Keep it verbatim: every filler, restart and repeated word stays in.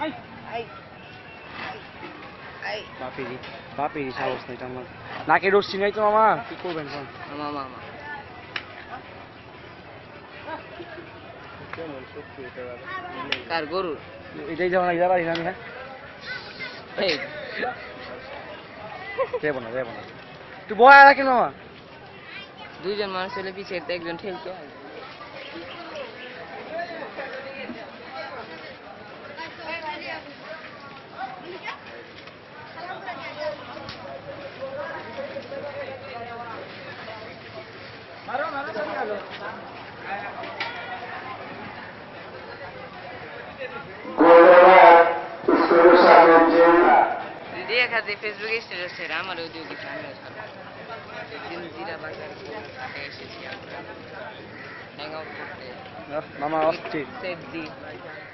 বাপেরই বাপেরই সাহস নাই আমার নাকে রশ্মি নাই তো মামা কি করবেন মামা মামা কার গরু এটাই যাবো না যাবার আমি হ্যাঁ যাবো না যাবো না তুই বয়া রাখেন মামা দুইজন মানুষ হলে পিছিয়ে একজন ঠেলতো ফেসবুকে স্ট্যাটাস ছেড়ে আমার ওদিকে কিছু আমিও ছাড়বো জিরা বাজার এসেছি আমরা হ্যাং আউট করতে মামা অস্থির সেফ দি